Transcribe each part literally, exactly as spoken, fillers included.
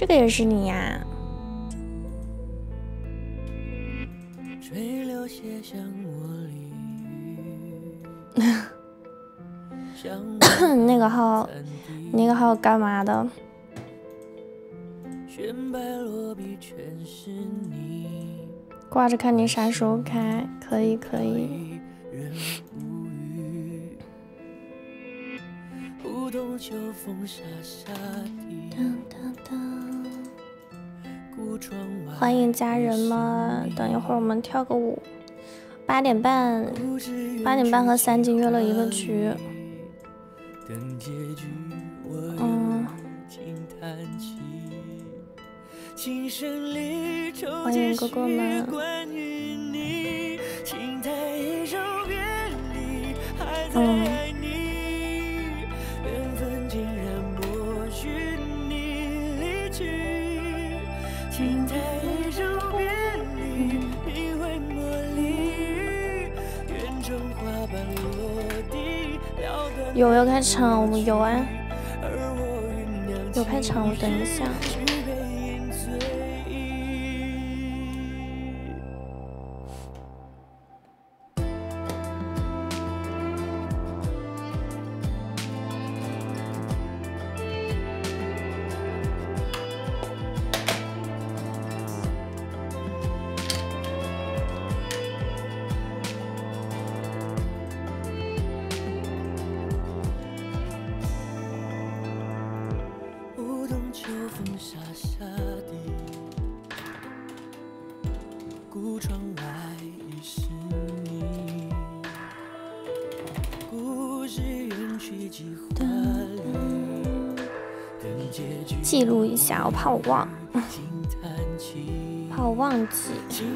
这个也是你呀？那个号，那个号干嘛的？挂着看你啥时候开，可以可以。欢迎家人们，等一会儿我们跳个舞。八点半，八点半和三金约了一个局。嗯。欢迎哥哥们。嗯。有要开场，我们有啊，有开场，我等一下。记录一下，我怕我忘，怕我忘记。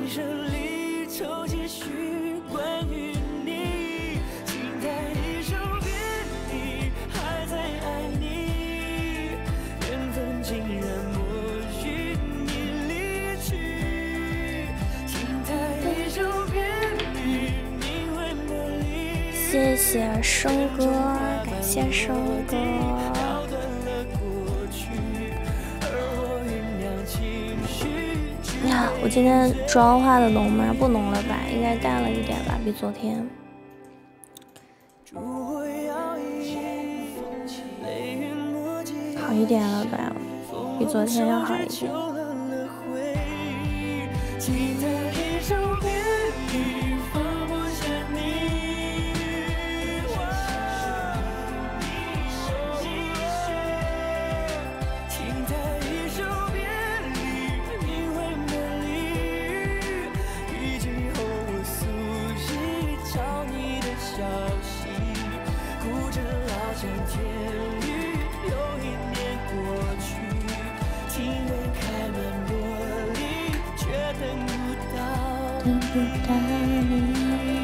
谢谢生哥，感谢生哥。呀，我今天妆化的浓吗？不浓了吧，应该淡了一点吧，比昨天。好一点了吧，比昨天要好一点。等不到你。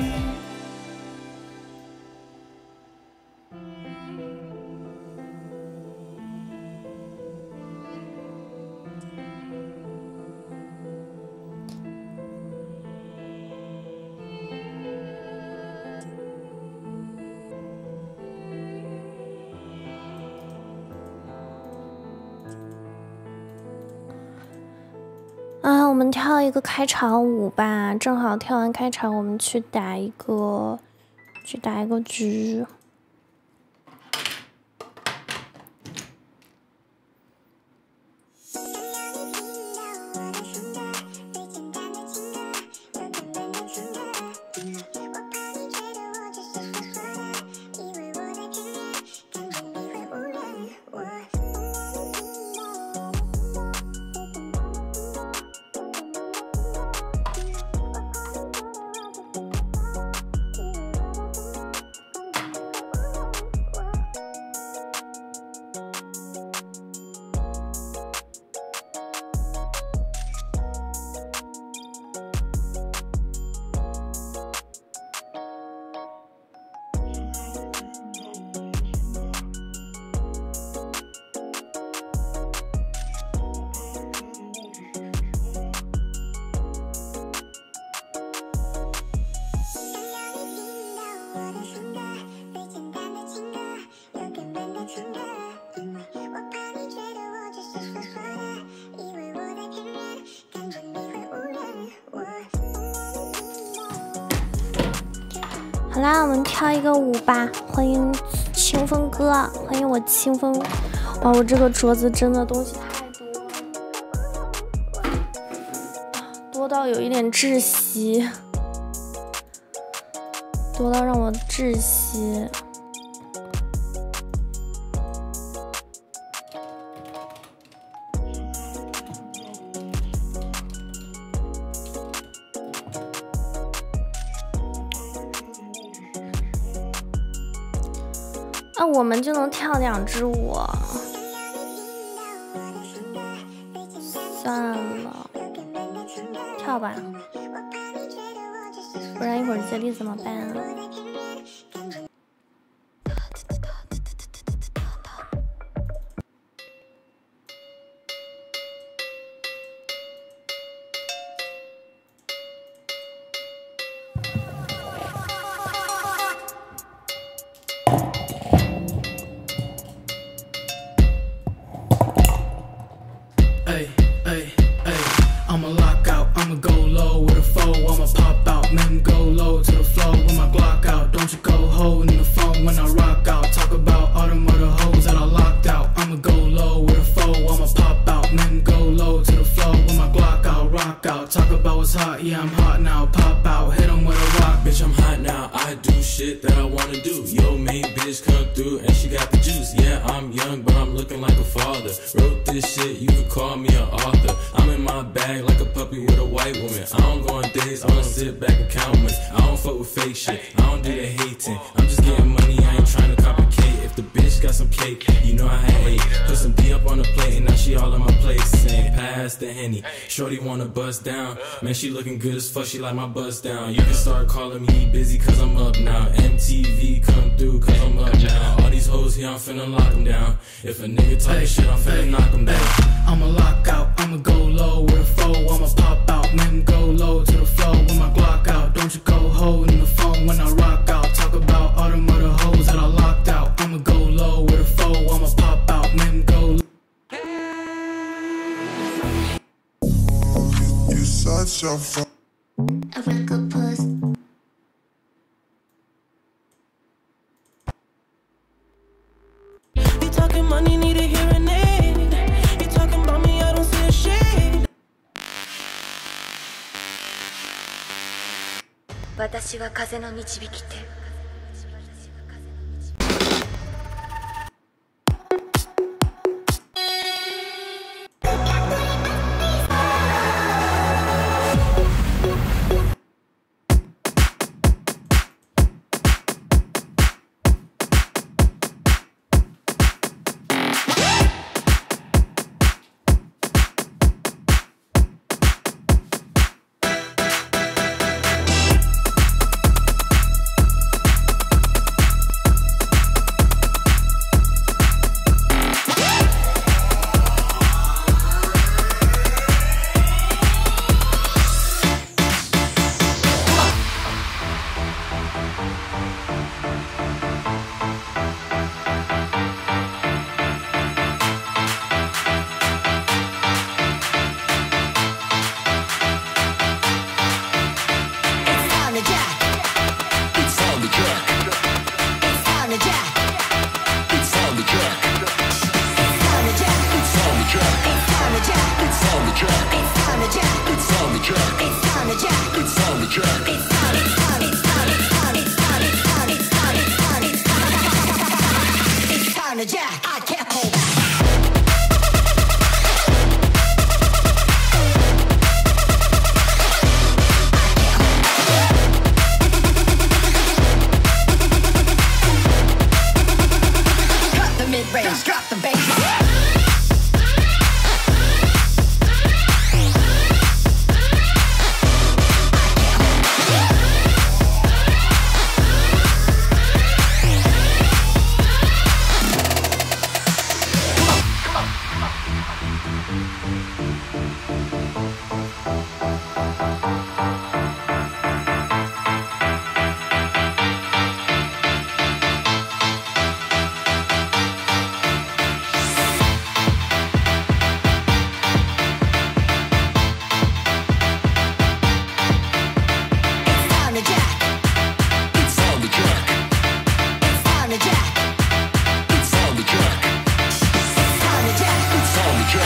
啊，我们跳一个开场舞吧，正好跳完开场，我们去打一个，去打一个局。 好啦，我们跳一个舞吧。欢迎清风哥，欢迎我清风。哇，我这个镯子真的东西太多了，多到有一点窒息，多到让我窒息。那我们就能跳两支舞，算了，跳吧，不然一会儿接力怎么办啊？ Shorty wanna bust down, man, she looking good as fuck, she like my bust down. You can start calling me busy cause I'm up now. M T V come through cause I'm up now. All these hoes here, I'm finna lock them down. If a nigga talking shit, I'm finna knock them down. I'ma lock out, I'ma go low with a foe, I'ma pop out. Man, go low to the floor with my Glock out. Don't you go holding the phone when I rock out. Talk about all them other hoes that I locked out. I'ma go low with a foe, I'ma pop out. Man, go low. Such a fun. I feel like a puss. You talking money, need a hearing aid. You talking about me, I don't see a shade. 私は風の導き手。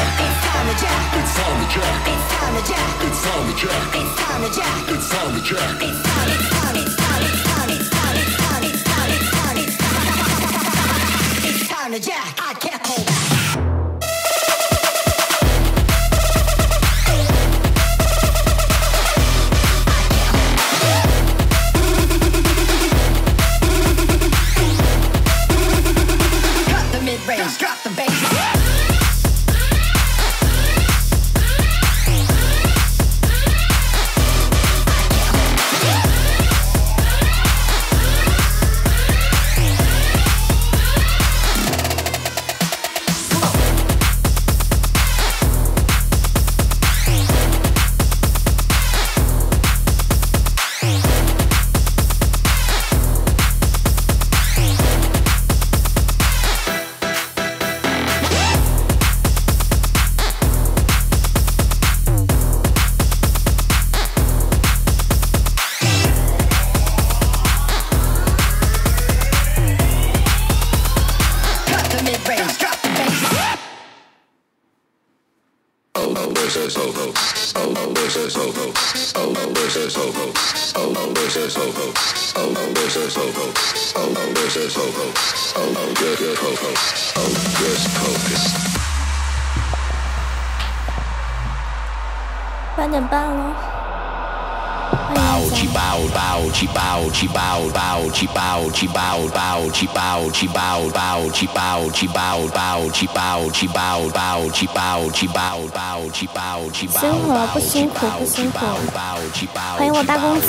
八点半了。 爆气爆爆气爆气爆爆气爆气爆爆气爆气爆爆气爆气爆爆气爆气爆爆气爆气爆爆气爆气爆。 辛苦了，不辛苦不辛苦。欢迎我大公子，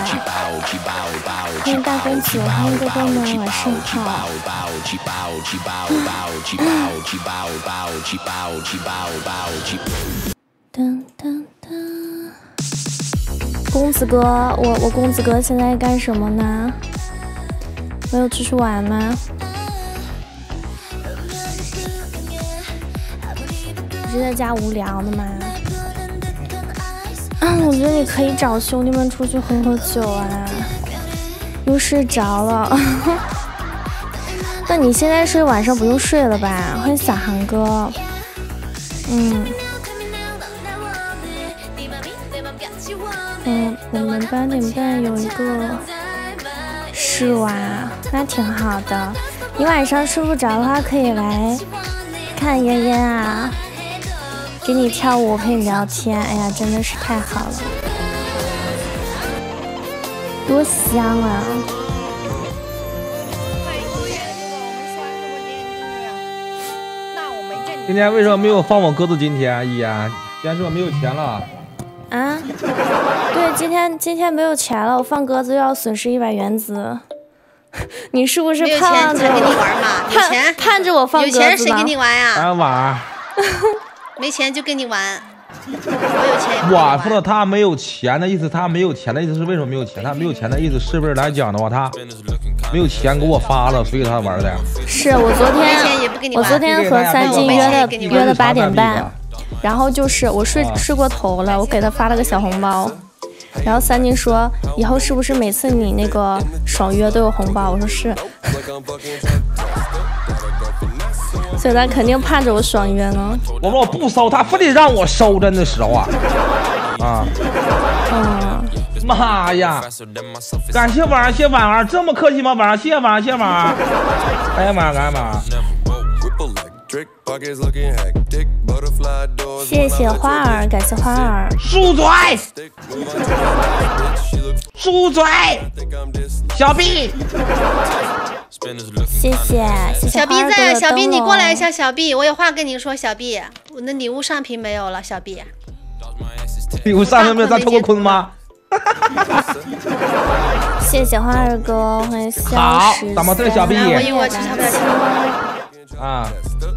欢迎大公子，欢迎哥哥们，晚上好。噔噔噔。公子哥，我我公子哥现在干什么呢？没有出去玩吗？你是在家无聊的吗？啊，我觉得你可以找兄弟们出去喝喝酒啊。又睡着了。那你现在睡，晚上不用睡了吧？欢迎小航哥。嗯。嗯，我们八点半有一个是哇，那挺好的。你晚上睡不着的话，可以来看嫣嫣啊，给你跳舞，陪你聊天。哎呀，真的是太好了，多香啊！ 今天为什么没有放我鸽子？今天一言，今天是不是没有钱了？ 啊，对，今天今天没有钱了，我放鸽子又要损失一百元子。你是不是盼着我盼盼着我放鸽子吗？ 有钱谁跟你玩呀？ 玩玩。 没钱就跟你玩。我有钱也不跟你我玩。 说的他没有钱的意思，他没有钱的意思是为什么没有钱？他没有钱的意思是不是来讲的话，他没有钱给我发了，所以他玩的。 是我昨天我昨天和三金约的约的八点半。然后就是我睡睡过头了，我给他发了个小红包，然后三金说以后是不是每次你那个爽约都有红包？我说是，所以他肯定盼着我爽约呢。 我说我不收，他非得让我收，真的时候啊啊！ 嗯， 妈呀！感谢晚上谢婉儿，这么客气吗？晚上谢晚上谢晚儿，哎呀妈，干嘛？ 谢谢花儿，感谢花儿。 住嘴！住嘴！小 B， 谢谢谢谢小 B 在，小 B 你过来一下，小 B， 我有话跟你说，小 B， 我的礼物上屏没有了，小 B。 礼物上屏没有？咱抽个坤吗？ 谢谢花儿哥，欢迎消好， 失。 咱们这个小 B， 我一会儿去钞票钱。 啊。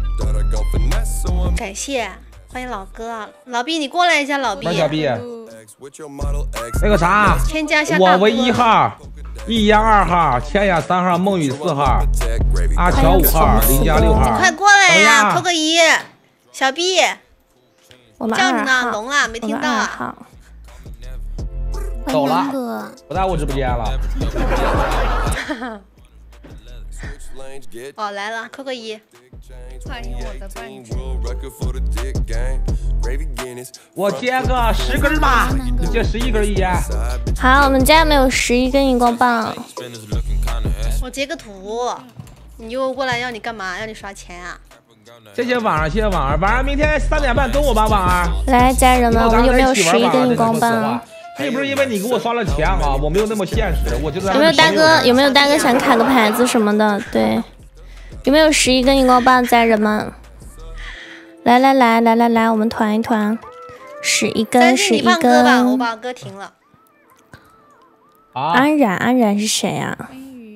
感谢，欢迎老哥，老 B 你过来一下，老 B。 小 B， 那个啥， 添加一下我为一号，一言二号，千雅三号，梦雨四号，阿乔五号，林佳六号。 快过来呀，扣个一，小 B。 我们叫你呢，聋了没听到啊？ 走了，不在我直播间了。 哦，来了，扣个一。 欢迎我的伴侣。 我接个十根吧，你接十一根一烟。 好，我们家没有十一根荧光棒。 我截个图，你又过来要你干嘛？要你刷钱啊？ 谢谢网儿，谢谢网儿，晚上明天三点半跟我吧，网儿。 来，家人们，我们有没有十一根荧光棒？ 并不是因为你给我刷了钱啊，我没有那么现实，我就在。 有没有大哥？有没有大哥想卡个牌子什么的？对，有没有十一根荧光棒，家人们？来来来来来来，我们团一团，十一根，十一根。 吧，我把歌停了。 啊！ 安然，安然是谁呀、啊？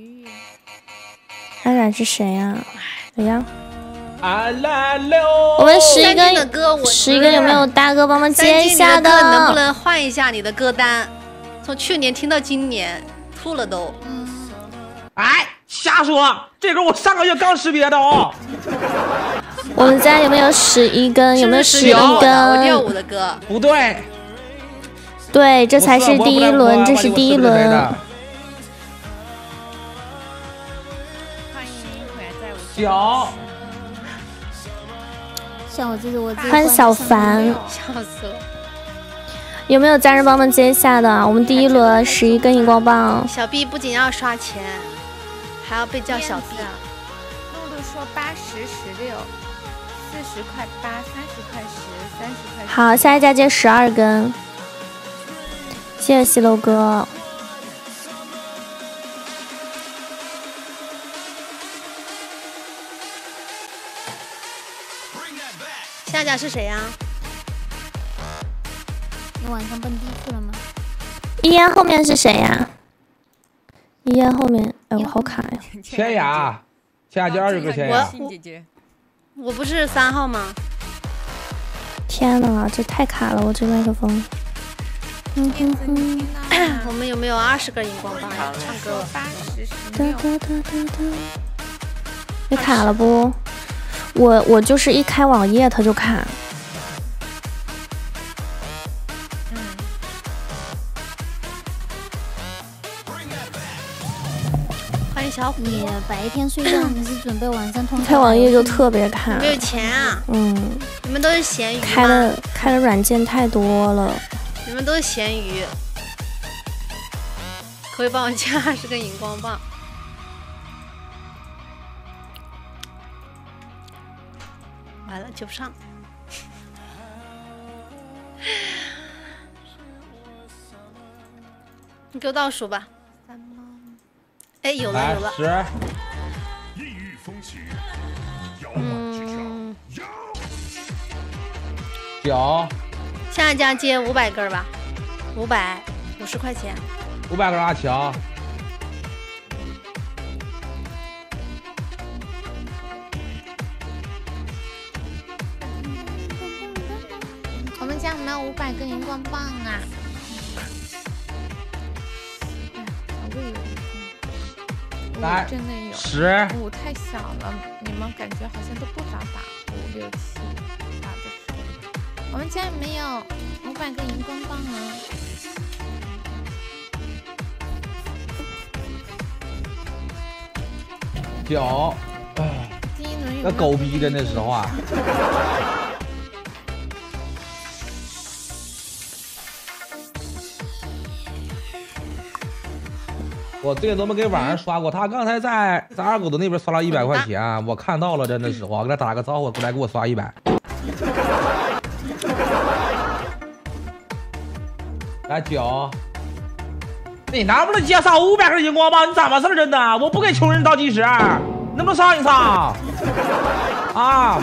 安然是谁呀、啊？哎呀！我们十一根的歌， 十一根有没有大哥帮忙接一下的？能不能换一下你的歌单？从去年听到今年，吐了都。 嗯。 哎，瞎说！这歌我上个月刚识别的哦。 我们家有没有十一根？有没有十一根？ 我跳舞的歌。 不对。 对，这才是第一轮，这是第一轮。 欢迎回来，在我小。 像我自己，我自己欢迎小凡， 笑死了！ 有没有家人帮忙接一下的？我们第一轮十一根荧光棒。 小 B 不仅要刷钱，还要被叫小 B。 露露说八十十六，四十块八，三十块十，三十块。 好，下一家接十二根。谢谢西楼哥。 下家是谁呀、啊？ 你晚上蹦迪去了吗？ 一烟后面是谁呀？一烟后面，哎，我好卡呀！ 千雅，千雅就二十个千雅。 我我不是三号吗？ 天哪，这太卡了，我这麦克风。嗯哼哼。 我们有没有二十根荧光棒呀？唱歌了。 八十十六。 你卡了不？我我就是一开网页它就卡。 嗯。 欢迎小虎。 你白天睡觉，你是准备晚上通？ 开网页就特别卡。 没有钱啊？ 嗯。 你们都是咸鱼吗？ 开的开的软件太多了。 你们都是咸鱼。可不可以帮我加二十根荧光棒？完了，接不上。你给我倒数吧。哎，有了有了。 十。 嗯。 九。 下一家接五百根吧，五百五十块钱。 五百根阿强。 我们家有没有五百根荧光棒啊？ 来， 真的有十。 五太小了，你们感觉好像都不咋打，五六七打的时候。我们家有没有五百根荧光棒啊？ 九。 第一轮有那狗逼的那时候啊。我最近都没给晚上刷过，他刚才在在二狗子那边刷了一百块钱，我看到了，真的是，我跟他打个招呼，过来给我刷一百。来九，你能不能接上五百根荧光棒？你怎么事真的？我不给穷人倒计时，能不能上一上？啊！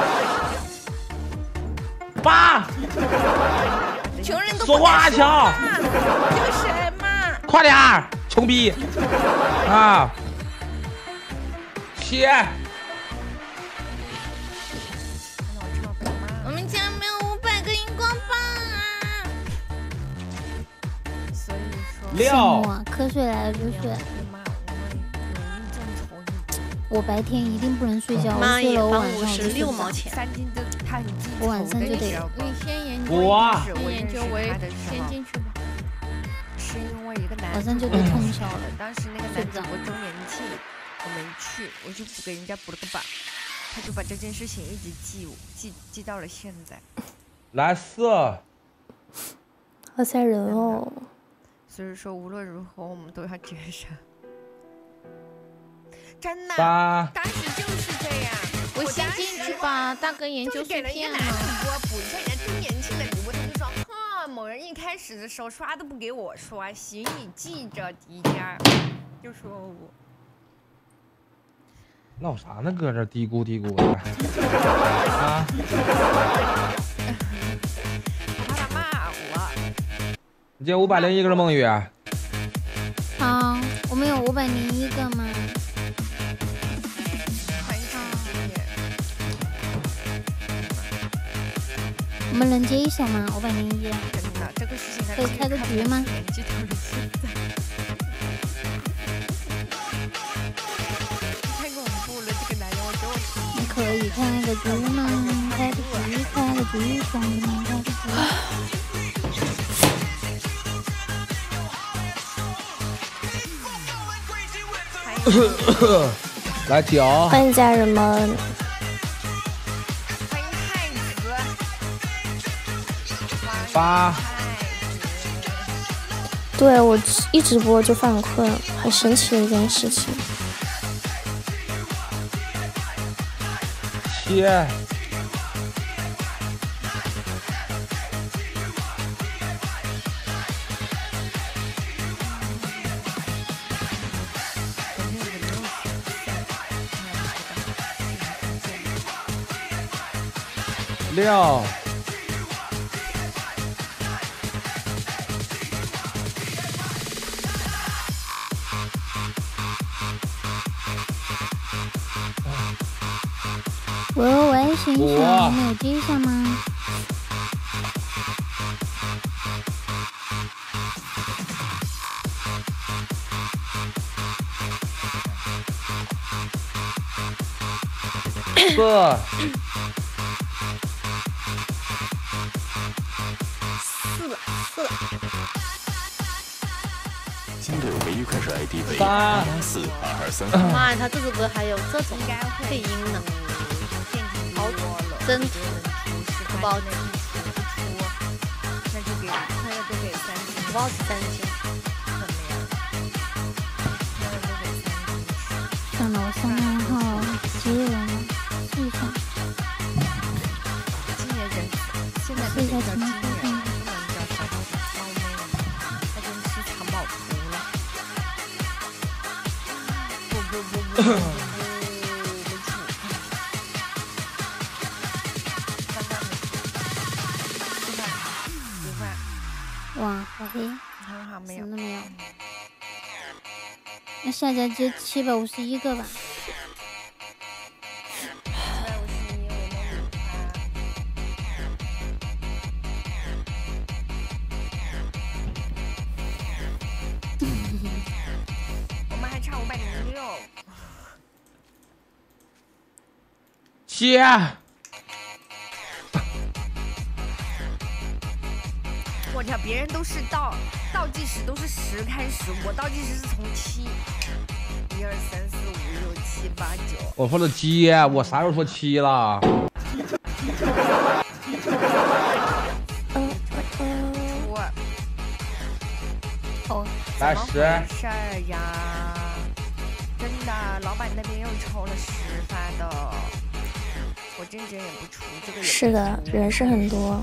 八， 穷人都说话阿强， 这什么？ 快点儿！穷逼啊！七， 我们家没有五百个荧光棒啊！所以说， 六， 瞌睡来了就睡。我白天一定不能睡觉，我睡了我晚上是六毛钱。 三斤都他很记仇， 我晚上就得。 你先研究， 我研究我先进去吧。是因为一个男， 晚上就得通宵了。 当时那个男主播周年庆，我没去，我就补给人家补了个榜。 他就把这件事情一直记记记到了现在。 来四， 好吓人哦！ 所以说无论如何我们都要节省。真的， 八， 当时就是这样。 我先进去吧，大哥研究碎片了。 补一下人家最年轻的礼物，他就说哈，某人一开始的时候刷都不给我刷，行你记着迪迦，就说我。 闹啥呢？搁这嘀咕嘀咕的啊！ 他骂我。 你借五百零一个是梦雨。 好，我们有五百零一个吗？我们能接一手吗？五百零一。 真的，这个事情可以开个局吗？ 太恐怖了，这个男人，我觉得我。 你可以开个局吗？开个局，开个局，兄弟们，开个局。 来九， 欢迎家人们。 欢迎太子。 八。 对我一直播就犯困，很神奇的一件事情。 七。六， 喂喂喂，醒醒，我们有接一下吗？ 四。 新的每一款是 I D 为八四二二三。 妈呀，他这首歌还有这种配音呢，好真不包的， 那就给那要多给三星， 不包三星。 上楼三号几人了？试一下。 今年人现在试一下情况。哇，好黑， 很好，没有， 什么都没有。那下家接七百五十一个吧。 我们还差五百零六。 七。 我天，别人都是倒倒计时都是十开始，我倒计时是从七，一二三四五六七八九。 我说的鸡，我啥时候说七了？ 哦， 来十。 事儿呀，真的，老板那边又抽了十发的，我真真也不出这个。 是的，人是很多。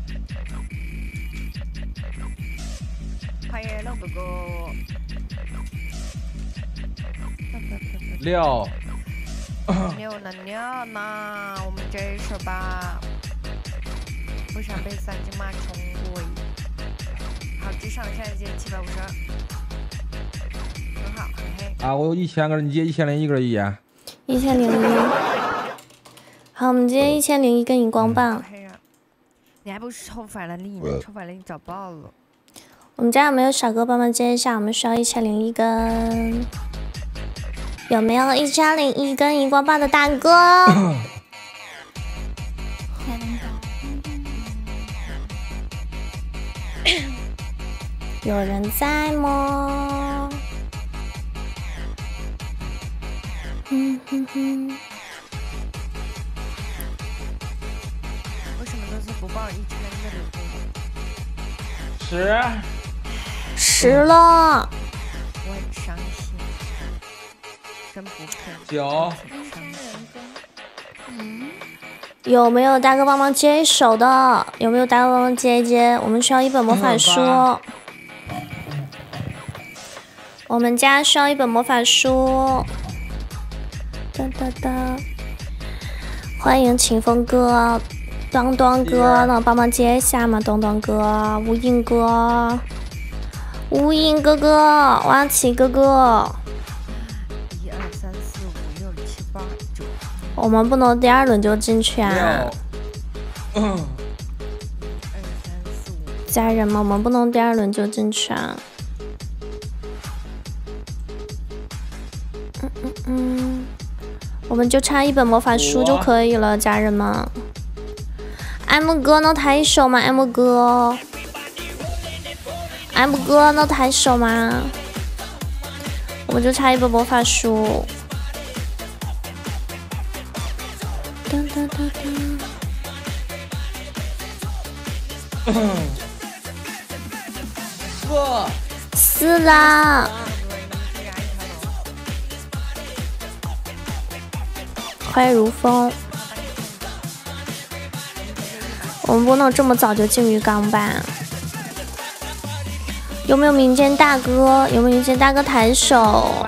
欢迎乐哥哥。 六。 六呢六呢，我们这一手吧，不想被三金骂冲过。好，接上下一接七百五十二，很好，很黑。 啊，我有一千个人，你接一千零一个人一眼。 一千零一。好，我们接一千零一根荧光棒。 你还不是抽反了你呢？抽反了你找爆了。 我们家有没有小哥帮忙接一下？我们需要一千零一根，有没有一千零一根荧光棒的大哥？有人在吗？嗯哼哼。 榜一千个礼物。 十。 十了。 我很伤心，真不骗。 九。 嗯。 有没有大哥帮忙接一手的？有没有大哥帮忙接一接？我们需要一本魔法书。我们家需要一本魔法书。哒哒哒！欢迎清风哥、端端哥，能帮忙接一下吗？端端哥、无影哥、无影哥哥、挖起哥哥。 一二三四五六七八九。 我们不能第二轮就进去啊！ 嗯。 家人们，我们不能第二轮就进去啊！嗯嗯嗯，我们就差一本魔法书就可以了，家人们。M 哥能抬手吗 ？M 哥 ，M 哥能抬手吗？我们就差一本魔法书。哒哒哒哒。四四啦！欢迎如风。我们不能这么早就进鱼缸吧？有没有民间大哥？有没有民间大哥抬手？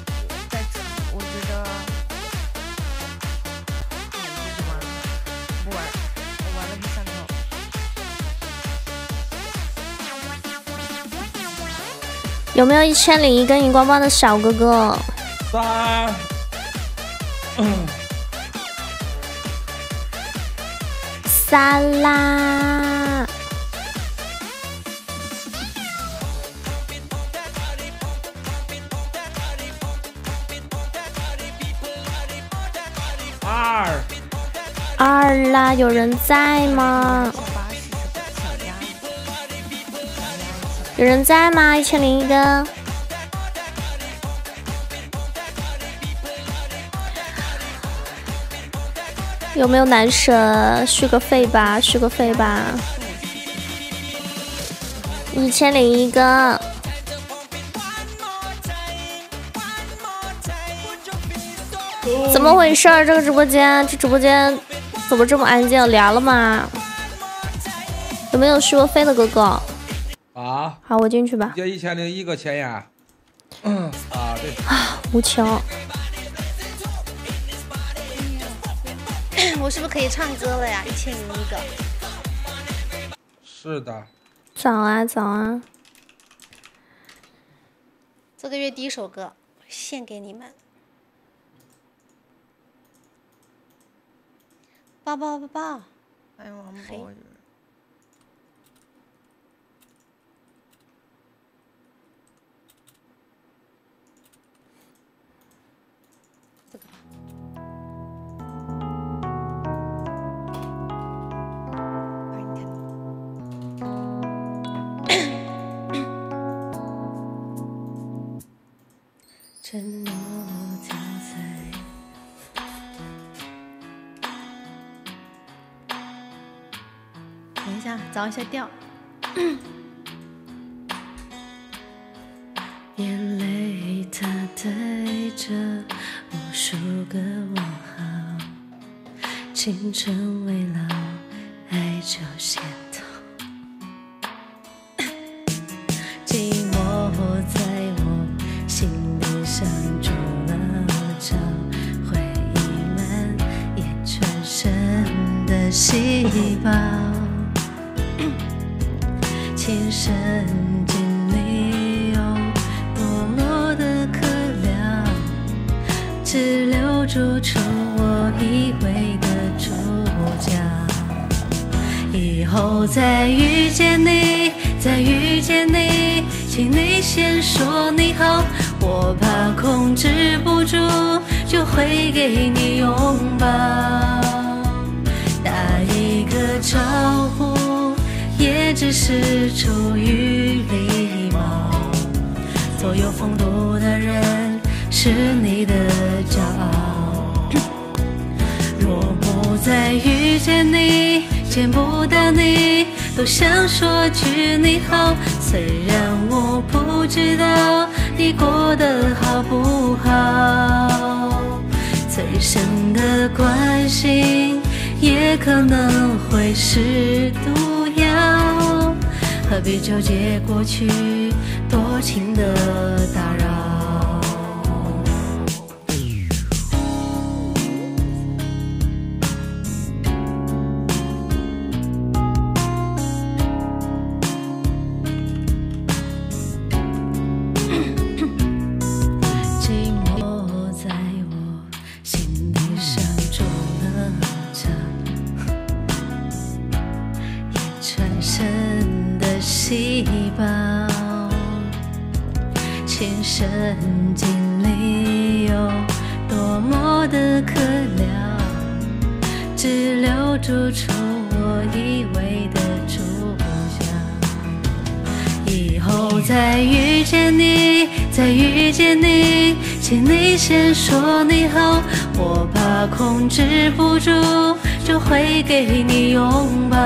有没有一千零一根荧光棒的小哥哥？ 三，嗯， 三啦！ 二， 二啦！有人在吗？有人在吗？一千零一根。有没有男神续个费吧？续个费吧。一千零一根。怎么回事？这个直播间，这直播间怎么这么安静？聊了吗？有没有续过费的哥哥？ 啊， 好，我进去吧。 就一千零一个钱呀。嗯啊，对。 啊，无情。 我是不是可以唱歌了呀？一千零一个。 是的。 早啊，早啊。 这个月第一首歌献给你们。抱抱抱抱。 哎呦，王宝。 承诺交在，等一下，找一下调。眼泪它带着无数个问号，青春未老，爱就先逃。寂寞在我心里像筑了巢，回忆蔓延全身的细胞，情深经历有多么的可了，只留住出我以为的主角。以后再遇见你，再遇见你，请你先说你好，我怕控制不住就会给你拥抱。打一个招呼也只是出于礼貌，左右风度的人是你的骄傲。若不再遇见你， 见不到你，都想说句你好。虽然我不知道你过得好不好，最深的关心也可能会是毒药，何必纠结过去多情的打扰。细胞情深经历有多么的可聊，只留住出我以为的主角。以后再遇见你，再遇见你，请你先说你好，我怕控制不住就会给你拥抱。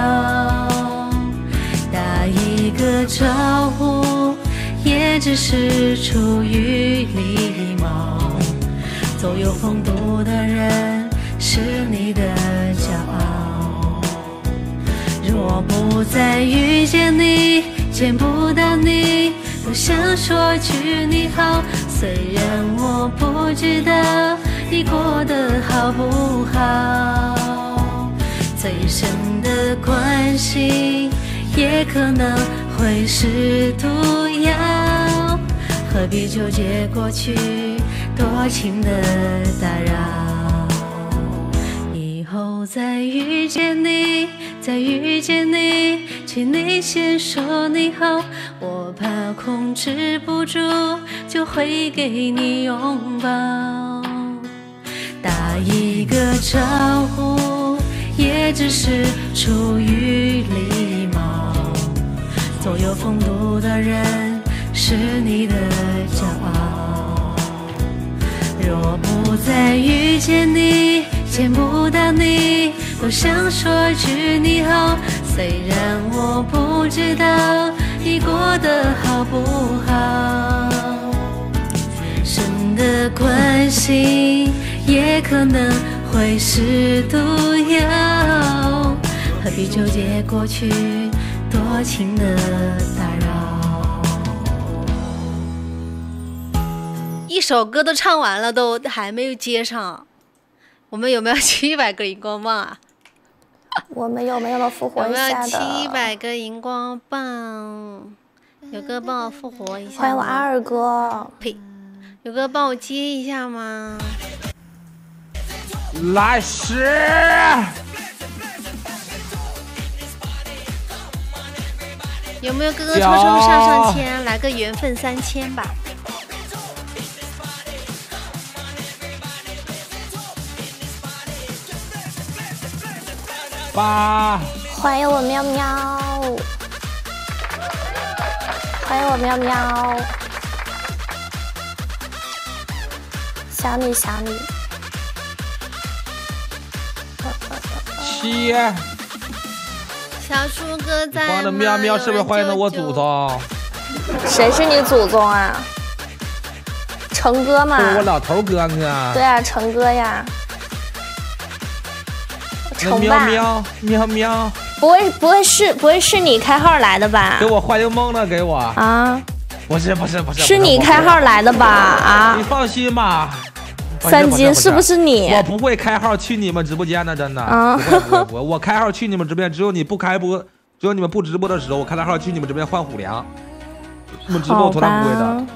打一个招呼，也只是出于礼貌。走有风度的人是你的骄傲。若不再遇见你，见不到你，都想说句你好。虽然我不知道你过得好不好，最深的关心也可能会是毒药，何必纠结过去多情的打扰。以后再遇见你，再遇见你，请你先说你好，我怕控制不住就会给你拥抱。打一个招呼，也只是出于礼貌。做有风度的人是你的骄傲。若不再遇见你，见不到你，都想说句你好。虽然我不知道你过得好不好，深的关心也可能会是毒药，何必纠结过去多情的打扰。一首歌都唱完了，都还没有接上。我们有没有七百个荧光棒啊？ 我们有没有复活有没有一下的？ 七百个荧光棒？有个帮我复活一下吗？ 欢迎我阿二哥。 呸！有个帮我接一下吗？ 来十。 有没有哥哥抽抽上上签，来个缘分三千吧？ 八。 欢迎我喵喵，欢迎我喵喵，想你想你。 七。 小猪哥在吗？ 欢迎喵喵，是不是欢迎的我祖宗？ 谁是你祖宗啊？成哥嘛？ 是我老头哥呢。 对啊，成哥呀。 那喵喵喵喵， 不会不会是不会是你开号来的吧？ 给我欢迎梦了，给我啊！ 不是不是不是， 是你开号来的吧？啊！ 你放心吧。 三金是不是你？ 我不会开号去你们直播间的，真的。 啊！ 不会不会不会，我开号去你们直播间，只有你不开播，只有你们不直播的时候，我开的号去你们直播间换虎粮。你们直播我从来不会的。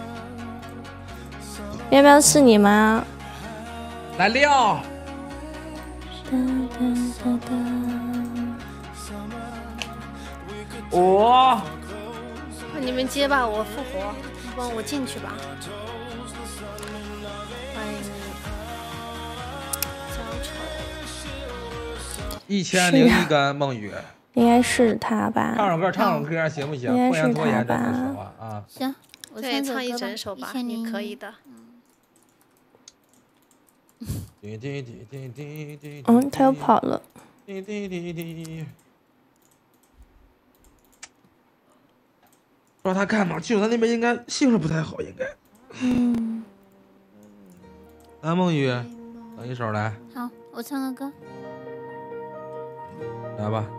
喵喵是你吗？ 来六。五。 你们接吧，我复活，帮我进去吧。 一千零一根梦雨， 应该是他吧？ 唱首歌，唱首歌行不行？ 应不该是他吧？ 啊， 行，我对，唱一整首吧，你可以的。 嗯，他又跑了。 不知道他干嘛，就他那边应该信号不太好，应该。 嗯。 来，梦雨，等一首来。 好，我唱个歌。 来吧。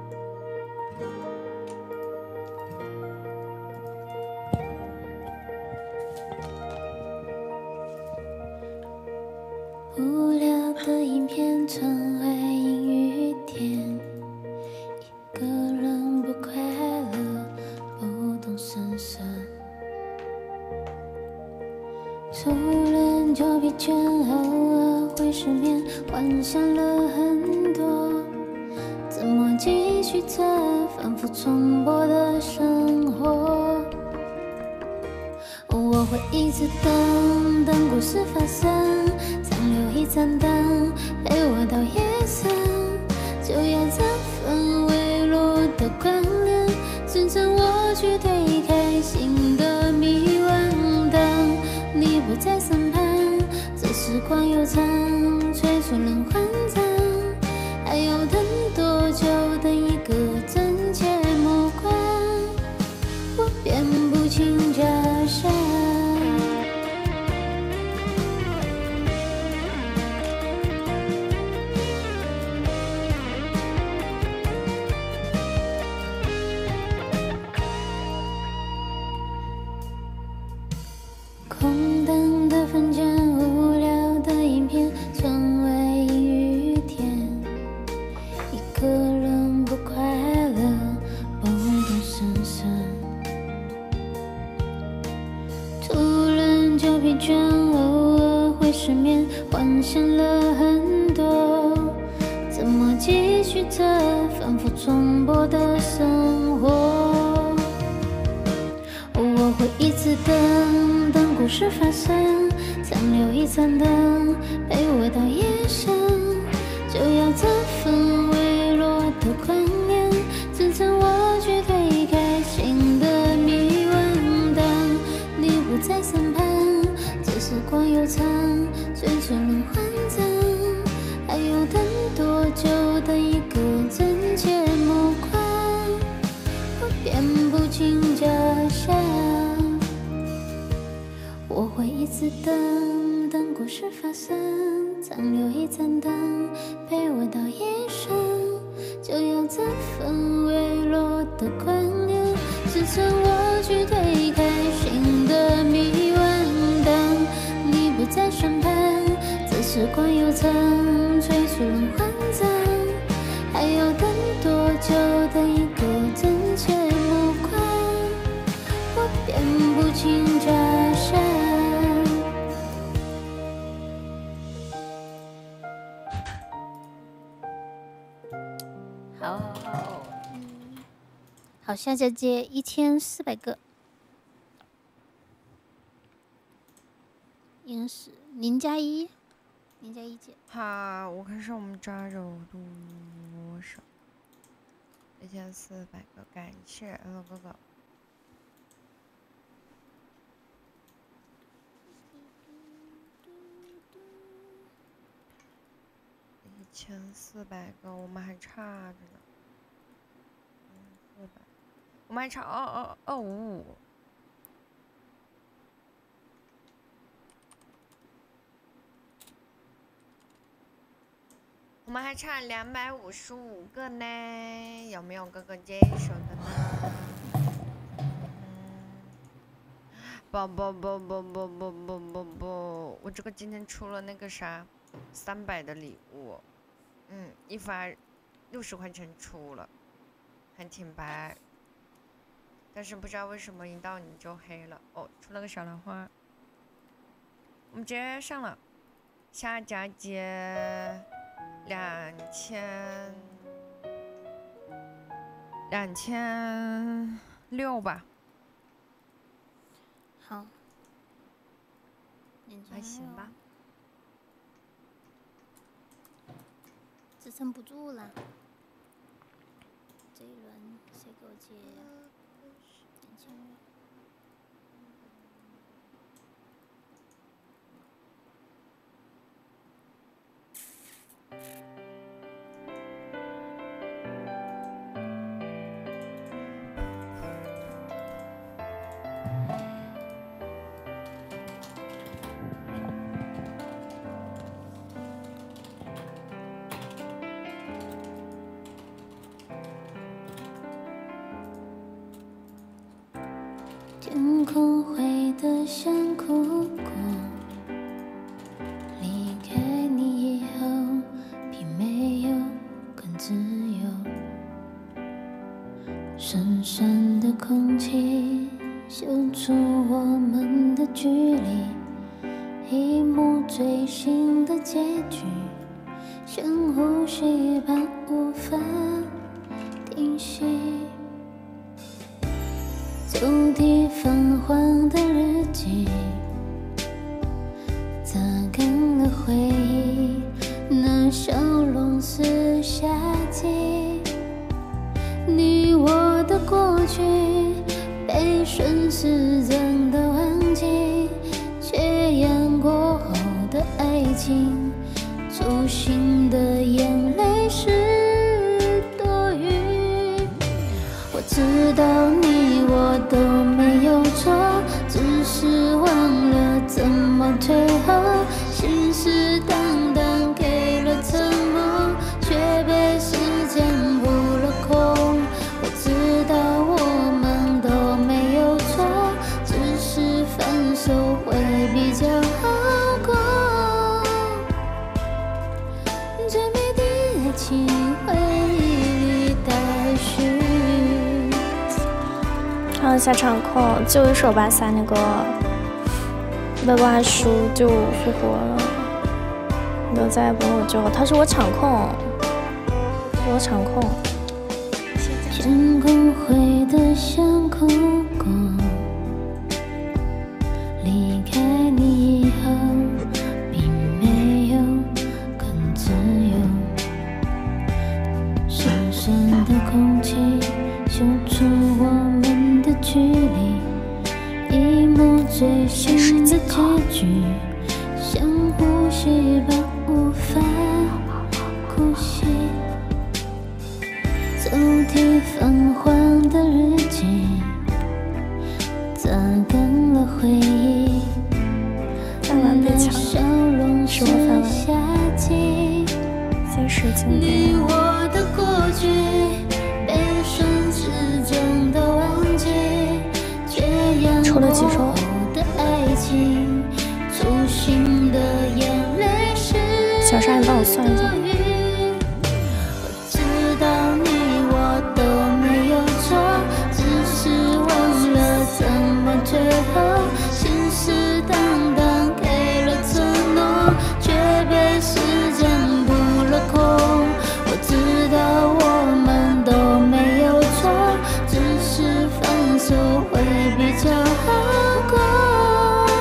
无聊的影片，窗外阴雨天，一个人不快乐，不动声色。突然就疲倦，偶尔会失眠，幻想了很多，怎么继续着反复重播的生活？我会一直等，等故事发生，残留一盏灯陪我到夜深，就要这份微弱的关联，支撑我去推开新的迷惘。当你不在身旁，这时光悠长，催促人慌张，还要等多久？等一个真切目光，我辨不清假象。空荡的房间，无聊的影片，窗外阴雨天，一个人不快乐，不动声色。突然就疲倦，偶尔会失眠，幻想了很多，怎么继续着反复重播的生活？我会一直等，等故事发生，残留一盏灯陪我到夜深，就要这份微弱的关联，支撑我去推开新的迷惘。当你不在身旁，这时光悠长，催促人慌张，还要等多久？等一个真切目光，我辨不清假象。我会一直等，等故事发生，残留一盏灯陪我到夜深，就要这份微弱的关联，支撑我去推开新的迷惘。当你不在身旁，这时光悠长，催促人慌张，还要等多久？等一个真切目光，我辨不清假象。 好好好，嗯，好，下家接一千四百个，应该是零加一，零加一姐。 好，我看是我们这有多少？一千四百个，感谢 L 哥哥。一千四百个，我们还差着呢。四百，我们还差二二二五五。我们还差两百五十五个呢，有没有哥哥接一首的呢？不不不不不不不不不，我这个今天出了那个啥，三百的礼物，嗯，一发六十块钱出了，还挺白，但是不知道为什么一到你就黑了。哦，出了个小兰花，我们接上了，下家接两千两千六吧。 好， 还行吧， 支撑不住了。这一轮谁给我接两千六？ 天空灰得像哭过，离开你以后，并没有更自由。深深的空气嗅出我们的距离，一幕最新的结局，像呼吸般无法停息。抽屉泛黄的日记，擦干了回忆，那笑容似夏季。你我的过去被顺时针的忘记，却阳过后的爱情，粗心的眼泪是多余。我知道你我都没有错，只是忘了怎么退后，信誓旦旦给了承诺，却被时间补了空。我知道我们都没有错，只是分手会比较好过。最美的爱情回忆里待续。 还有下场控，就一首吧，三那个没关系，就复活了，你都再不用我救，他是我场控，我场控。 天空灰得像哭过，离开你以后，并没有更自由。深深的空气嗅出我们的距离，一幕最新的结局，像呼吸般无法呼吸。抽屉泛黄的日记，擦干了回忆，那笑容是夏季。你我的过去被顺时针的忘记，却阳过后的爱情，粗心的眼泪是小沙，你帮我算一下。 最后信誓旦旦给了承诺，却被时间补了空。我知道我们都没有错，只是分手会比较好过。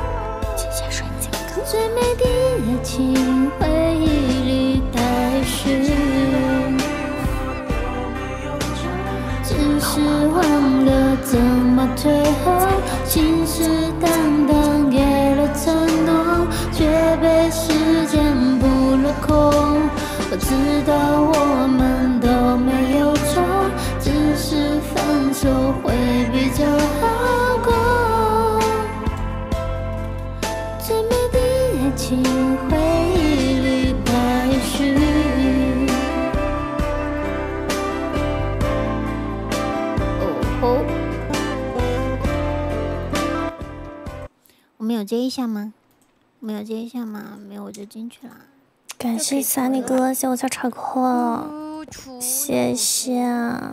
最美的爱情回忆里待续，只是忘了怎么退后，信誓旦旦给了承诺，却被时间补了空。我知道我们都没有错，只是分手会比较好过。最美的爱情回忆里待续。哦，我们有接一下吗？没有接一下吗？没有我就进去了。 感谢三妮哥，谢我小场控，谢谢。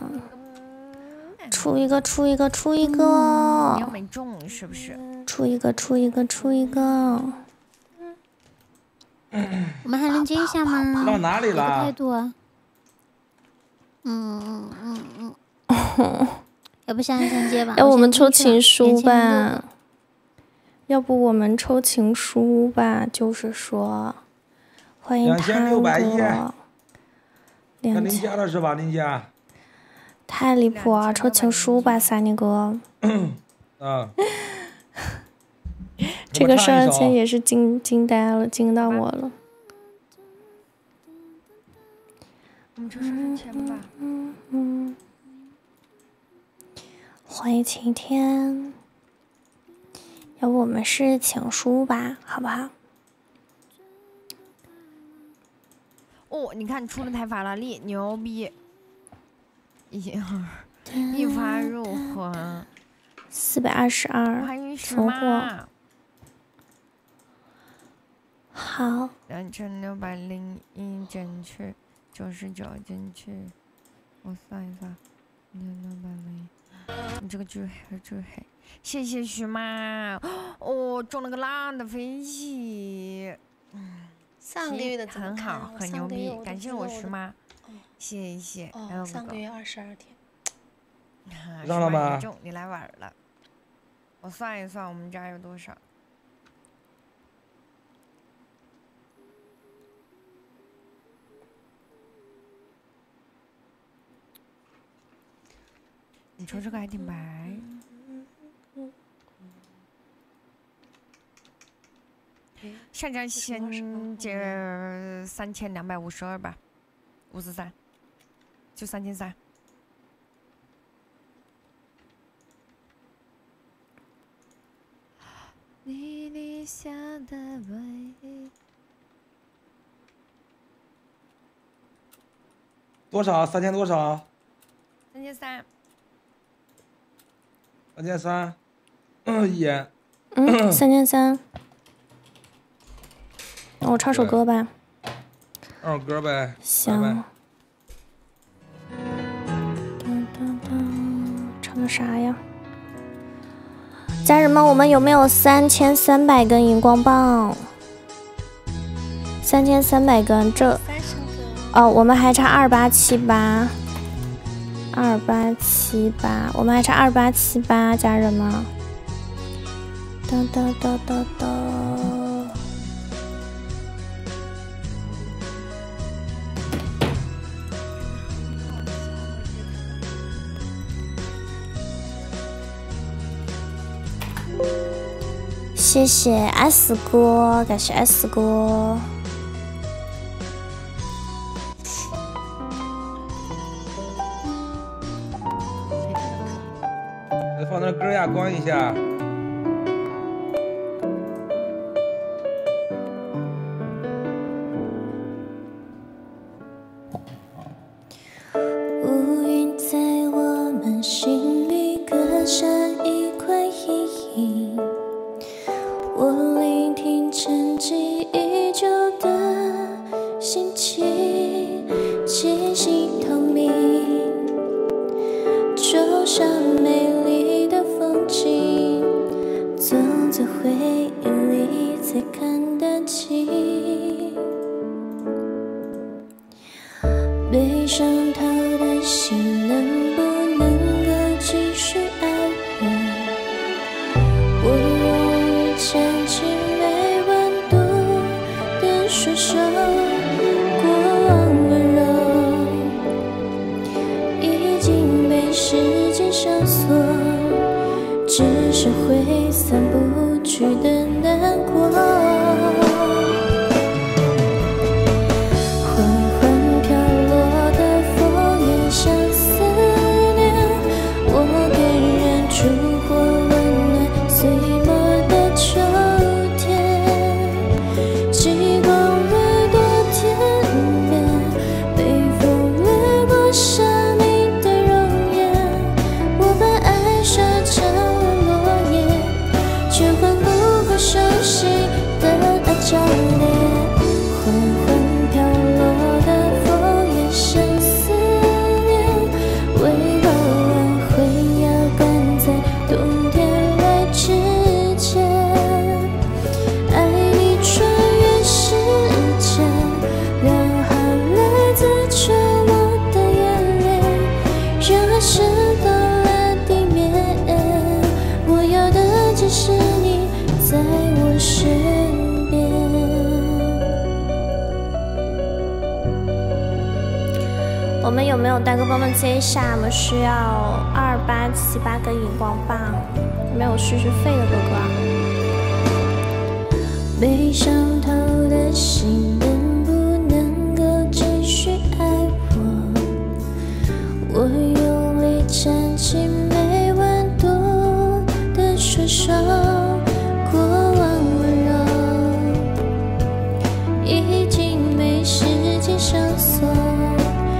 出一个，出一个，出一个。 嗯、你又没中是不是？ 出一个，出一个，出一个。 我们还能接一下吗？ 到哪里了？ 态度啊。嗯嗯嗯嗯。要不下一先接吧。 要我们抽情书吧。要不我们抽情书吧，就是说，欢迎探哥， 两千加了是吧？林家， 太离谱啊！抽情书吧，三妮哥。 啊， 这个十二千也是惊惊呆了，惊到我了。 我们抽十二千吧。 嗯嗯。欢迎晴天。要不我们是情书吧，好不好？ 哦，你看出了台法拉利，牛逼！一一发入魂， 四百二十二，存货。好。 两千六百零一进去，九十九进去，我算一算，两千六百零一，你这个巨黑巨黑，谢谢徐妈。哦，中了个烂的飞机。嗯。 上个月的很好，很牛逼，感谢我徐妈，谢谢。 哦，上个月二十二天。 上了吗？你来晚了，我算一算，我们家有多少？你瞅这个还挺白。 上张先借三千两百五十二吧，五十三，就三千三。你立下的位。 多少？三千多少？ 三千三。 三千三。嗯，一。 嗯，三千三。 那我唱首歌吧。 唱首歌呗。 行。唱个啥呀？家人们，我们有没有三千三百根荧光棒？三千三百根，这哦，我们还差二八七八，二八七八，我们还差二八七八，家人们。哒哒哒哒哒。 谢谢 S 哥，感谢 S 哥。 放那歌呀，关一下。 乌云在我们心里刻下一块阴影。 我聆听沉寂已久的心情，气息透明，就像美丽的风景，走在回忆里才看得清。被伤透的心，能不能够继续爱我？我。 牵起没温度的双手，过往温柔已经被时间上锁，只是挥散不去的难过。缓缓飘落的枫叶像思念，我点燃烛火温暖岁末。 秋天，极光掠过天边，北风掠过生命的容颜。我把爱烧成了落叶，却换不过熟悉的爱照脸。缓缓飘落的枫叶像思念，微弱晚会要赶在冬天来之前。 湿透了地面，我要的只是你在我身边。我们有没有大哥帮忙接一下？我们需要二八七八根荧光棒，没有续续费的哥哥。被伤透的心，能不能够继续爱我？我用。 牵起没温度的双手，过往温柔已经被时间上锁，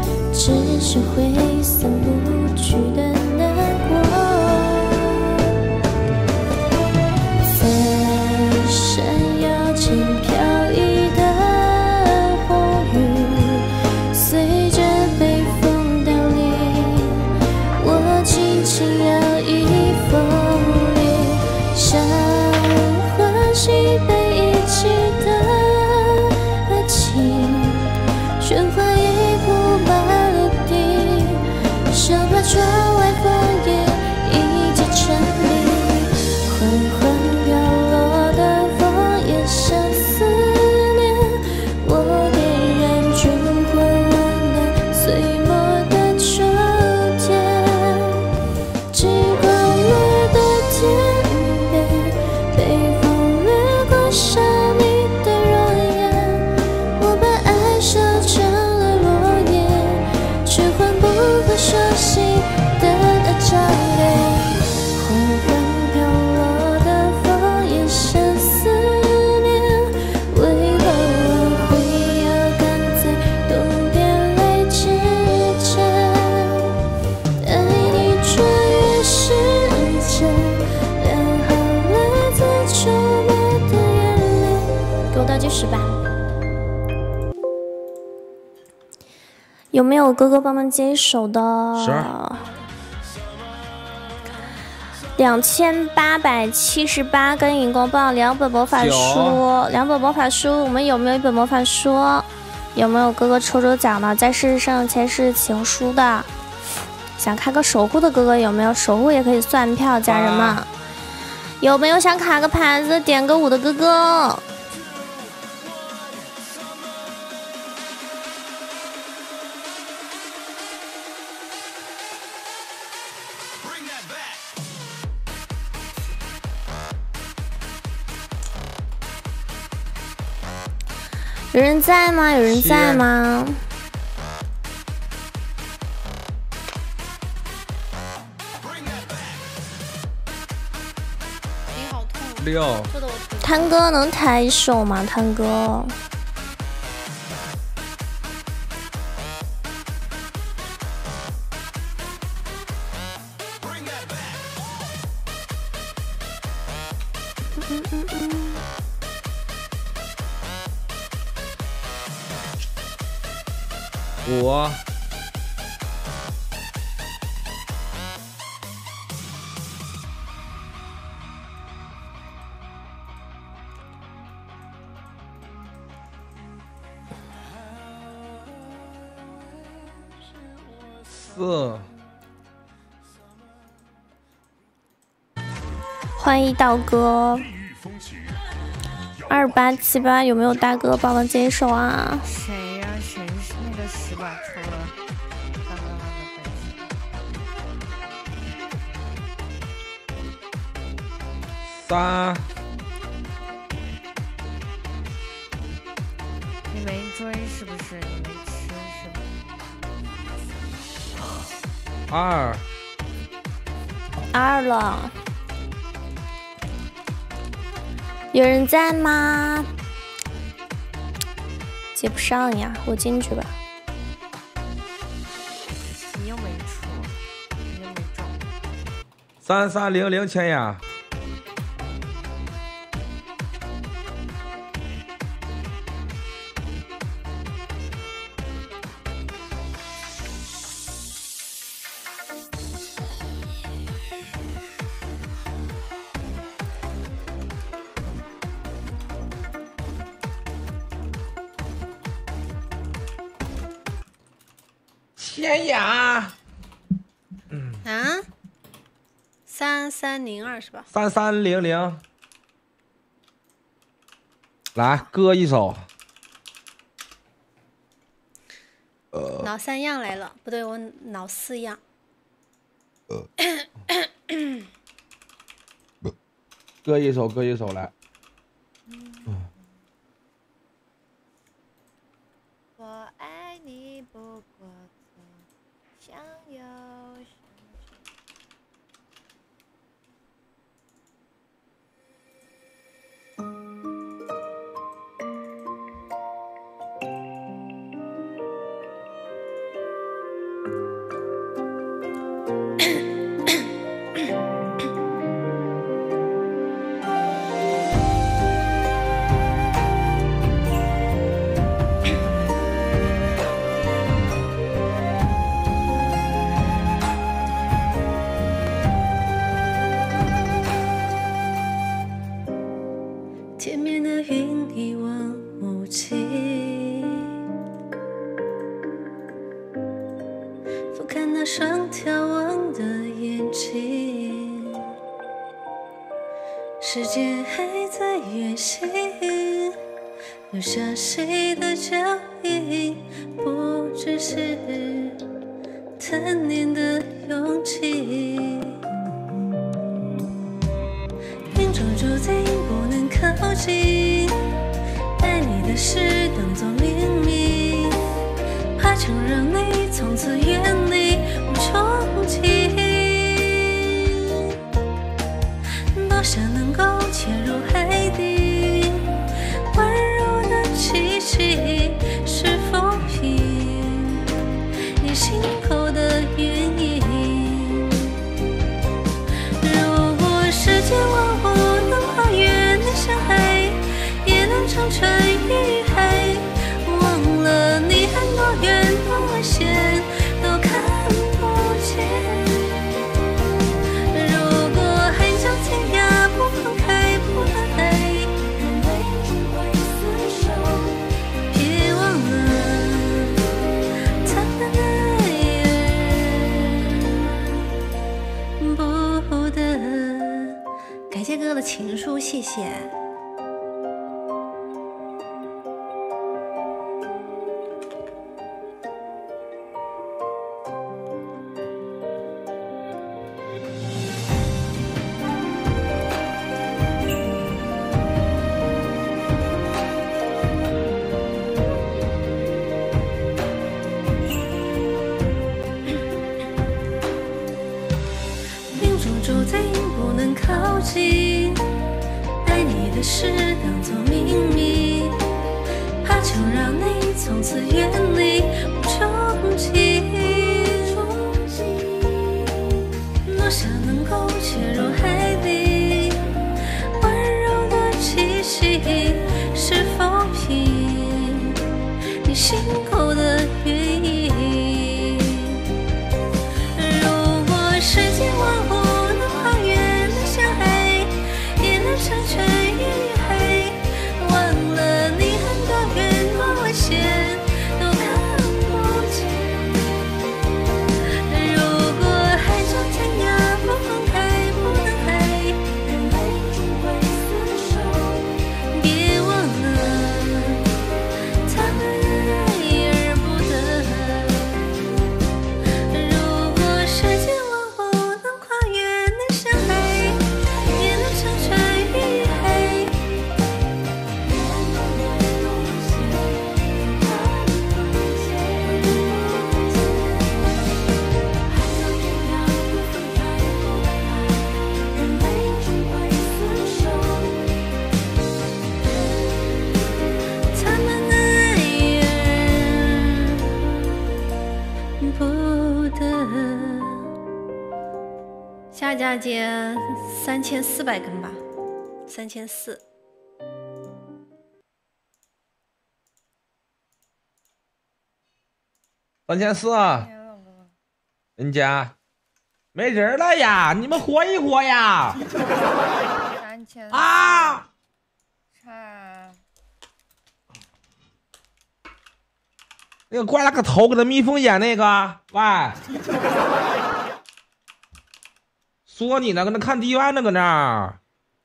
只是挥散不去的难过。 是吧？有没有哥哥帮忙接一首的？ 是。 两千八百七十八根荧光棒，两本魔法书，两本魔法书，我们有没有一本魔法书？有没有哥哥抽抽奖呢？在世上前世情书的，想开个守护的哥哥有没有？守护也可以算票，家人们。啊、有没有想卡个牌子点个五的哥哥？有人在吗？有人在吗？ 六。 汤哥能抬一首吗？汤哥。嗯嗯嗯。 五。四。 欢迎道哥。二八七八有没有大哥帮忙接手啊？ 谁呀、啊？谁是那个十把抽了刚刚那个本事？ 三。 你没追是不是？你没吃是吧？ 二。 二了。有人在吗？接不上呀，我进去吧。 你又没出，你又没中。 三三零零千呀。天呀！ 嗯啊，三三零二是吧？ 三三零零，来歌一首。 呃，脑三样来了，不对，我脑四样。 呃，歌一首，歌一首来。嗯。 我爱你不过想要。 天边的云一望无际，俯瞰那双眺望的眼睛，时间还在远行，留下谁的脚印，不只是贪念的勇气。命中注定不能靠近，爱你的事当作秘密，怕承认你从此远离无憧憬。多想能够潜入海底，温柔的气息是否因你心口的原因？如果世界万物能跨越那山海，也能长穿越不得。感谢哥哥的情书，谢谢。爱你的事当作秘密，怕就让你从此远离无憧憬。多想能够潜入海底，温柔的气息是否凭你心口的原因？如果世界万物成全与黑，忘了你很多远多危险都看不见。如果海角天涯不分开，不能爱，人类终会厮守。别忘了，他们爱而不得。如果世界万物能跨越，能相爱，也能成全。下家节三千四百根吧，三千四。 三千四，人家没人了呀，你们活一活呀！ 三千啊！ 差那个挂了个头，跟那蜜蜂眼那个，喂，说你呢，跟那看迪湾呢，搁那儿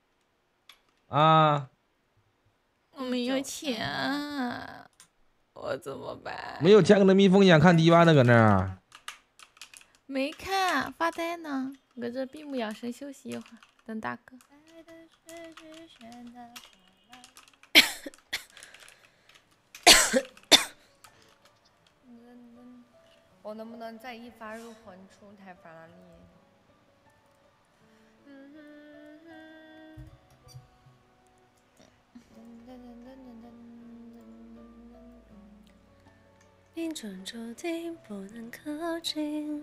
啊！ 我没有钱，我怎么办？ 没有钱，跟那蜜蜂眼看迪湾呢，搁那儿。 没看，发呆呢。搁这闭目养神休息一会儿，等大哥。 我能不能再一发入魂出台法拉利？ 命中注定不能靠近。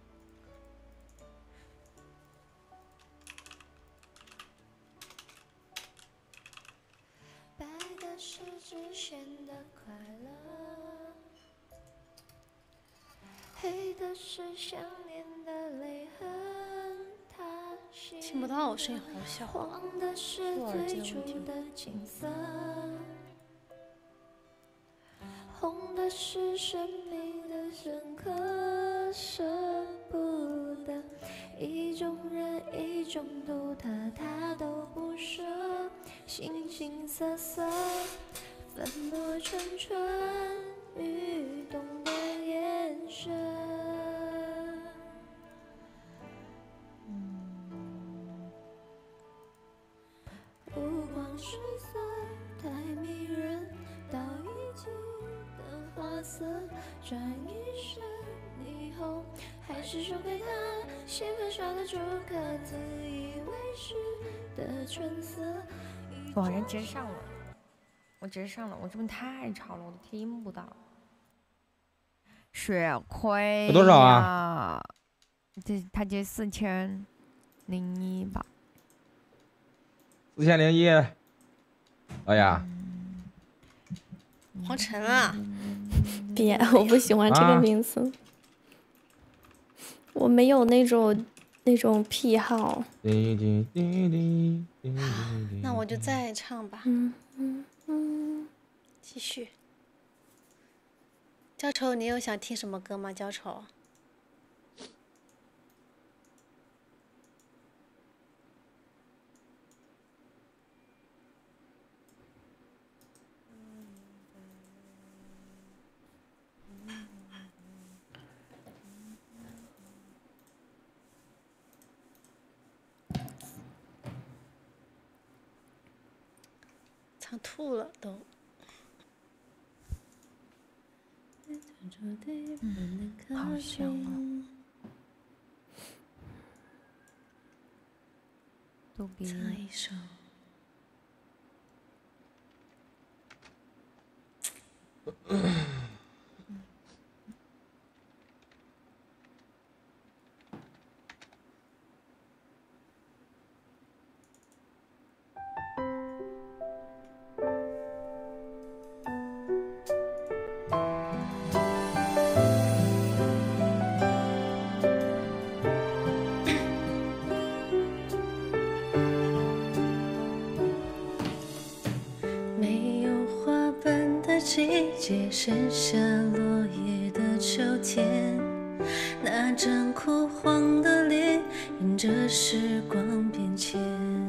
白的是只显得快乐，黑的是想念的泪痕。 听不到，声音好小。 黄的是最初的景色，红的是生命的深刻，舍不得。一种人，一种独特，他都不舍。形形色色，粉墨纯纯，欲动的眼神。不光是色太迷人，到一起的花色，转一身霓虹，还是输给他先分手的主客，自以为是的春色。 哇，人直接上了，我直接上了，我这边太吵了，我都听不到。血亏有多少啊？ 这他接四千零一吧。 四千零一，哎呀， 黄晨啊， 别，我不喜欢这个名字，啊、我没有那种那种癖好。 那我就再唱吧。 嗯嗯嗯， 继续。焦愁，你有想听什么歌吗？焦愁。 唱吐了都。 嗯，好香啊！逗比唱一首。 季节剩下落叶的秋天，那张枯黄的脸迎着时光变迁。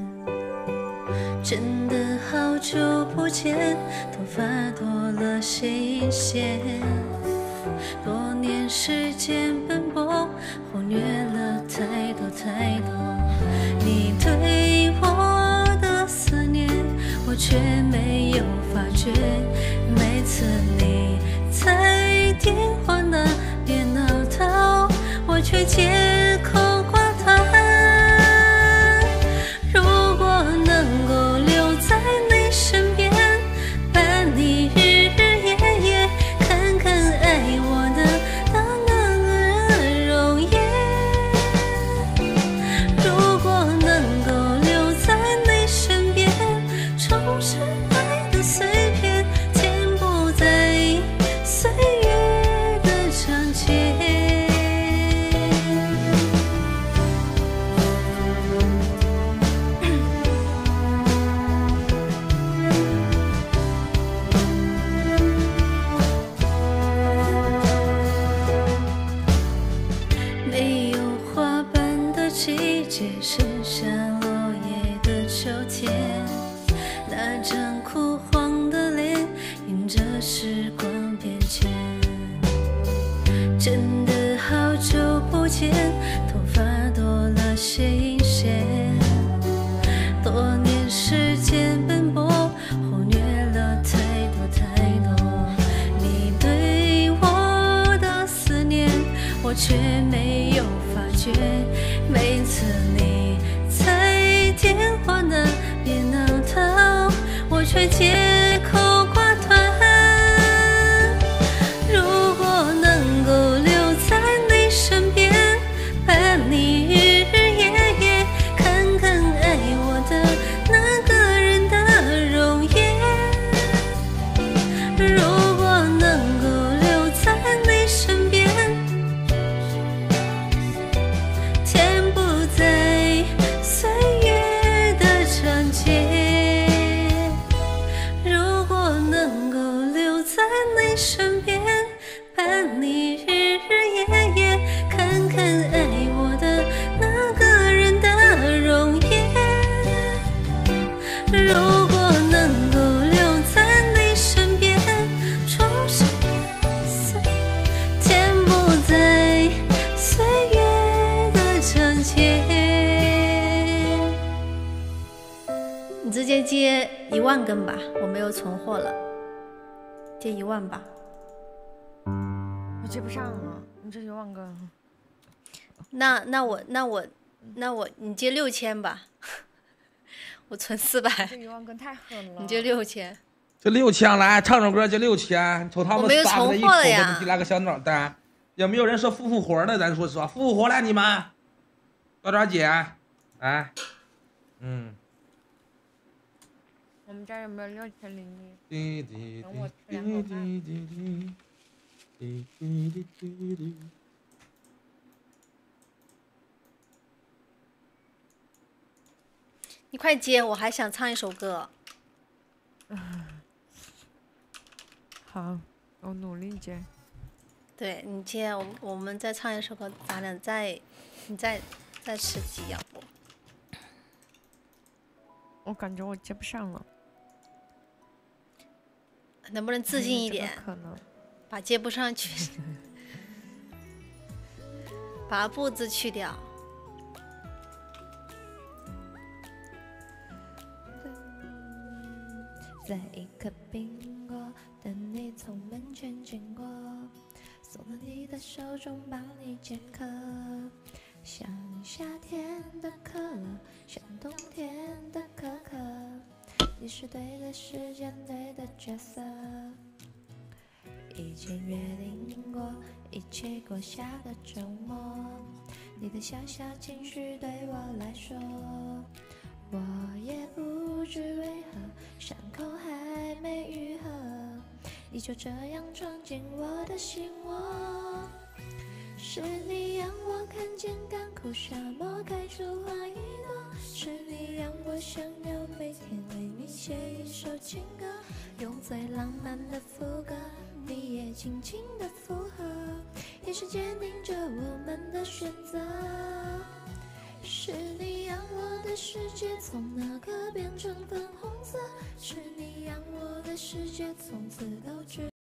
真的好久不见，头发多了些阴线。多年时间奔波，忽略了太多太多。你对我的思念，我却没有发觉。每次你在电话那边唠叨，我却借口挂断。如果能够留在你身边，伴你日日夜夜，看看爱我的那个容颜。如果能够留在你身边，重拾爱的碎片，岁月的长街。没有花瓣的季节，剩下落叶的秋天，那张枯黄的脸迎着时光变迁。真的好久不见，头发多了些阴线。多年时间奔波，忽略了太多太多。你对我的思念，我却没有发觉。每次你在电话那边唠叨，我却借口挂断。如果能够留在你身边，伴你日日夜夜，看看爱我的那个人的容颜。如果能够留在你身边，填不在岁月的长街。如果能够留在你身边，伴你日日夜夜，看看爱我的那个人的容颜。如果能够留在你身边，重拾填不在岁月的长街。你直接接一万根吧，我没有存货了，接一万吧。 我接不上了，你这一万个。 那那我那我那我你接六千吧，我存四百。 这一万根太狠了。 你接六千。 这六千来唱首歌，就六千，瞅他们仨的一口给你来个小脑袋。有没有人说复复活的？咱说说复活了，你们多少姐？哎，嗯。 我们家有没有六千零一？ 等我吃两口饭。 你快接，我还想唱一首歌。 好，我努力接。 对你接，我我们再唱一首歌，咱俩再你再再吃鸡，要不？ 我感觉我接不上了。 能不能自信一点？ 嗯、可能。 把接不上去，把不字去掉。 在一颗苹果，等你从门前经过，送到你的手中，帮你解渴。像夏天的可乐，像冬天的可可，你是对的时间，对的角色。已经约定过，一起过下个周末。你的小小情绪对我来说，我也不知为何，伤口还没愈合，你就这样闯进我的心窝。是你让我看见干枯沙漠开出花一朵，是你让我想要每天为你写一首情歌，用最浪漫的副歌，你也轻轻的附和，也是坚定着我们的选择。是你让我的世界从那个变成粉红色，是你让我的世界从此都只